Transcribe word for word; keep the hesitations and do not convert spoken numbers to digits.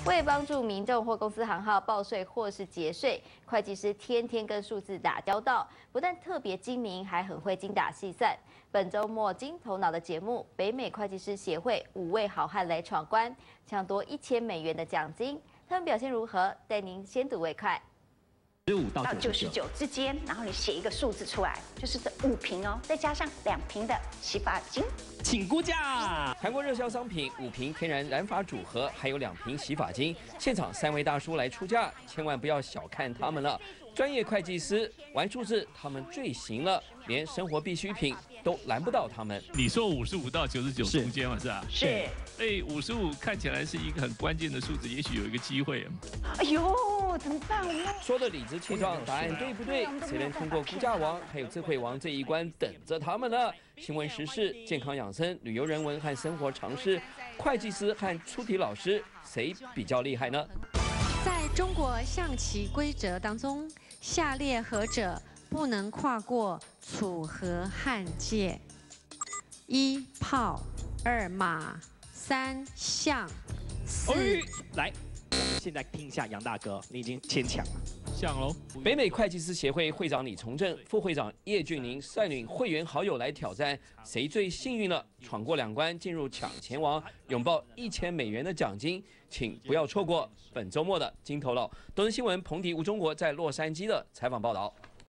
为帮助民众或公司行号报税或是节税，会计师天天跟数字打交道，不但特别精明，还很会精打细算。本周末金头脑的节目，北美会计师协会五位好汉来闯关，抢夺一千美元的奖金。他们表现如何？带您先睹为快。 十五到九十九之间，然后你写一个数字出来，就是这五瓶哦，再加上两瓶的洗发精， 请估价。韩国热销商品五瓶天然染发组合，还有两瓶洗发精，现场三位大叔来出价，千万不要小看他们了。专业会计师玩数字，他们最行了，连生活必需品都拦不到他们。 你说五十五到九十九中间嘛，是吧？ 是。 哎，五十五看起来是一个很关键的数字，也许有一个机会。 哎呦，怎么办呢？ 说的理直气壮，答案对不对？谁能通过估价王还有智慧王这一关，等着他们呢？新闻时事、健康养生、旅游人文和生活常识，会计师和出题老师，谁比较厉害呢？ 在中国象棋规则当中，下列何者不能跨过楚河汉界？一炮，二马，三象，四。 来，我们现在听一下杨大哥，你已经牵强了。 像喽， 北美会计师协会会长李从正、副会长叶俊宁率领会员好友来挑战，谁最幸运了？闯过两关，进入抢钱王，拥抱一千美元的奖金，请不要错过本周末的金头脑。东森新闻彭迪吴中国在洛杉矶的采访报道。